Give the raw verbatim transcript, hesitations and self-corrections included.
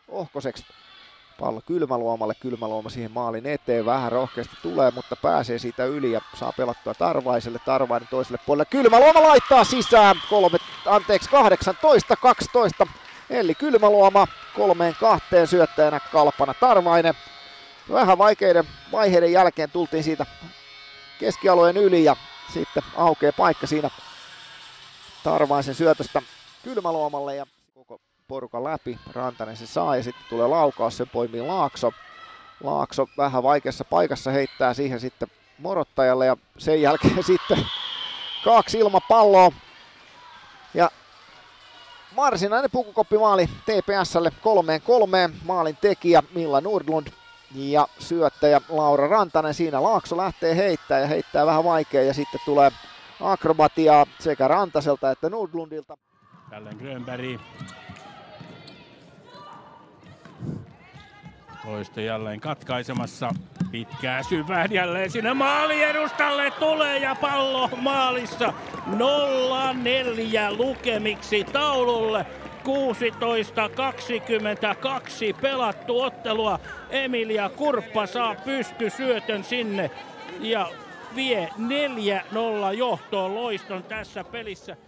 Ohkoseksi. Pallo Kylmäluomalle, Kylmäluoma siihen maalin eteen, vähän rohkeasti tulee, mutta pääsee siitä yli ja saa pelattua Tarvaiselle, Tarvainen toiselle puolelle, Kylmäluoma laittaa sisään, kolme, anteeksi kahdeksantoista kaksitoista, eli Kylmäluoma kolmeen kahteen syöttäjänä Kalpana Tarvainen. Vähän vaikeiden vaiheiden jälkeen tultiin siitä keskialueen yli ja sitten aukeaa paikka siinä Tarvaisen syötöstä Kylmäluomalle ja koko porukan läpi. Rantanen se saa ja sitten tulee laukaus, sen poimii Laakso. Laakso vähän vaikeassa paikassa heittää siihen sitten Morottajalle ja sen jälkeen sitten kaksi ilmapalloa. Ja varsinainen pukukoppimaali T P S:lle kolmeen kolmeen. Maalin tekijä Milla Nordlund ja syöttäjä Laura Rantanen. Siinä Laakso lähtee heittää ja heittää vähän vaikea ja sitten tulee akrobatiaa sekä Rantaselta että Nordlundilta. Jälleen Grönberg. Loisto jälleen katkaisemassa. Pitkää syvään jälleen sinne maaliedustalle tulee ja pallo maalissa. nolla neljä lukemiksi taululle. kuusitoista kaksikymmentäkaksi pelattu ottelua. Emilia Kurppa saa pystysyötön sinne ja vie neljä nolla johtoon Loiston tässä pelissä.